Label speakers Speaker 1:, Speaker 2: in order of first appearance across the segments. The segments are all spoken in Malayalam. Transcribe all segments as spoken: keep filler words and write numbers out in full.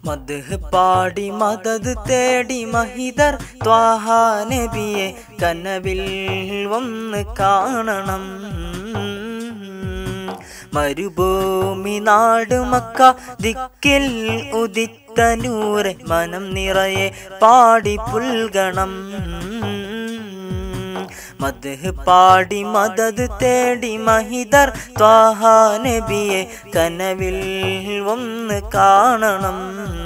Speaker 1: മദ്ഹ് പാടി മദദ് തേടി മഹിദർ ത്വാഹ നബിയെ കനവിൽ വന്ന് കാണണം. മരുഭൂമി നാട് മക്ക ദിക്കിൽ ഉദിത്ത നൂറെ മനം നിറയെ പാടി പുൽഗണം. മദ്ഹ് പാടി മദദ് തേടി മഹിദർ ത്വാഹ നബിയെ കനവിൽ വന്ന് കാണണം.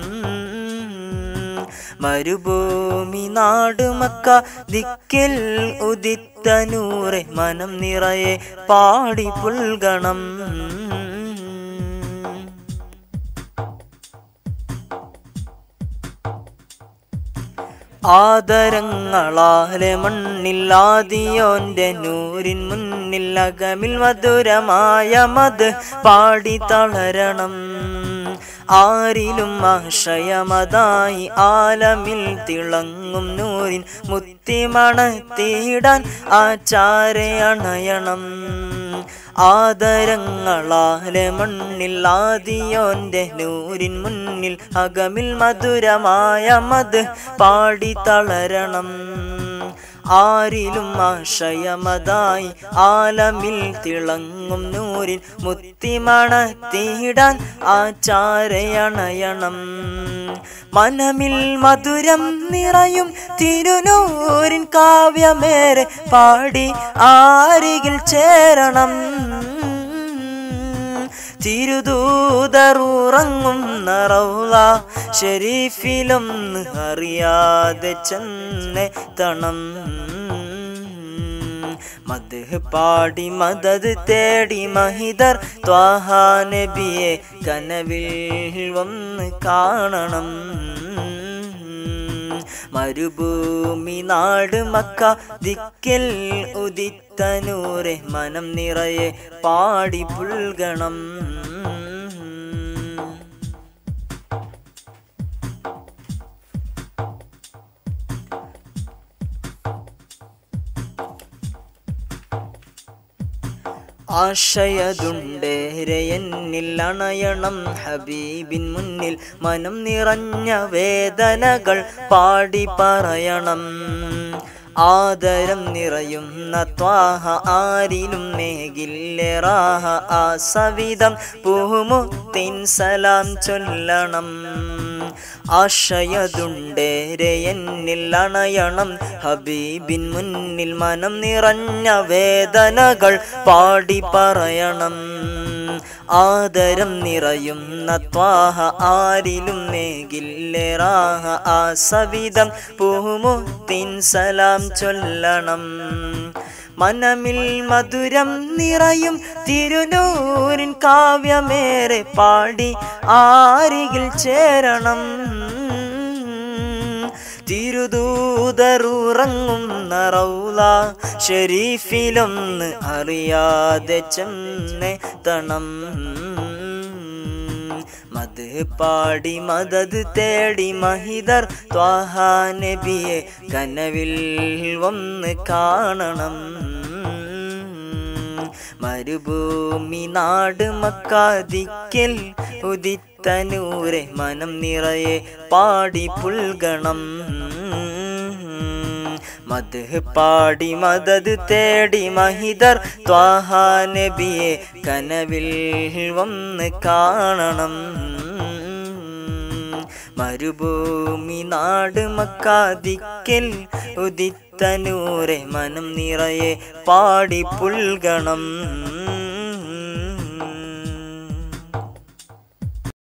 Speaker 1: മരുഭൂമി നാട് മക്ക ദിക്കിൽ ഉദിത്ത നൂറെ മനം നിറയെ പാടി പുൽഗണം. ആദരങ്ങളാലെ മണ്ണില്ലാതിയോന്റെ നൂരിൻ മുന്നിൽ അകമിൽ മധുരമായ മദ് പാടി തളരണം. ആരിലും ആശയമതായി ആലമിൽ തിളങ്ങും നൂരിൻ മുത്തിമണത്തിടാൻ ആചാരെ അണയണം. ആദരങ്ങളാലെ മണ്ണിൽ ആദിയോന്റെ നൂരിൻ മുന്നിൽ അകമിൽ മധുരമായ മദ് പാടി തളരണം. ആരിലും ആശയമതായി ആലമിൽ തിളങ്ങും നൂരിൻ മുത്തിമണത്തിടാൻ ആചാരയണയണം. മനമിൽ മധുരം നിറയും തിരുനൂരിൻ കാവ്യമേറെ പാടി ആരികിൽ ചേരണം. തിരുദൂതറുറങ്ങും റൗള ഷരീഫിലൊന്ന് അറിയാതെ ചെന്നെത്തണം. മദ്ഹ് പാടി മദദ് തേടി മഹിദർ ത്വാഹ നബിയെ കനവിൽ വന്ന് കാണണം. മരുഭൂമി നാട് മക്ക ദിക്കിൽ ഉദിത്ത നൂറെ മനം നിറയെ പാടി പുൽഗണം. ആശയതുണ്ടേറെ എന്നിൽ അണയണം ഹബീബിൻ മുന്നിൽ മനം നിറഞ്ഞ വേദനകൾ പാടി പറയണം. ആദരം നിറയുന്ന ത്വാഹ ആരിലും മേകില്ലേറാഹ ആ സവിധം പൂമുത്തിൻ സലാം ചൊല്ലണം. ആശയതുണ്ടേറെ എന്നിൽ അണയണം ഹബീബിൻ മുന്നിൽ മനം നിറഞ്ഞ വേദനകൾ പാടി പറയണം. ആദരം നിറയുന്ന ത്വാഹ ആരിലും മേകില്ലേറാഹ ആ സവിധം പൂമുത്തിൻ സലാം ചൊല്ലണം. മനമിൽ മധുരം നിറയും തിരുനൂരിൻ കാവ്യമേറെ പാടി ആരികിൽ ചേരണം. തിരുദൂതറുറങ്ങും റൗള ഷരീഫിലൊന്ന് അറിയാതെ ചെന്നെത്തണം. മദ്ഹ് പാടി മദദ് തേടി മഹിദർ ത്വാഹ നബിയെ കനവിൽ വന്ന് കാണണം. മരുഭൂമി നാട് മക്ക ദിക്കിൽ ഉദിത്ത നൂറെ മനം നിറയെ പാടി പുൽഗണം. മദ്ഹ് പാടി മദദ് തേടി മഹിദർ ത്വാഹ നബിയെ കനവിൽ വന്ന് കാണണം. മരുഭൂമി നാട് മക്ക ദിക്കിൽ ഉദിത്ത നൂറെ മനം നിറയെ പാടി പുൽഗണം.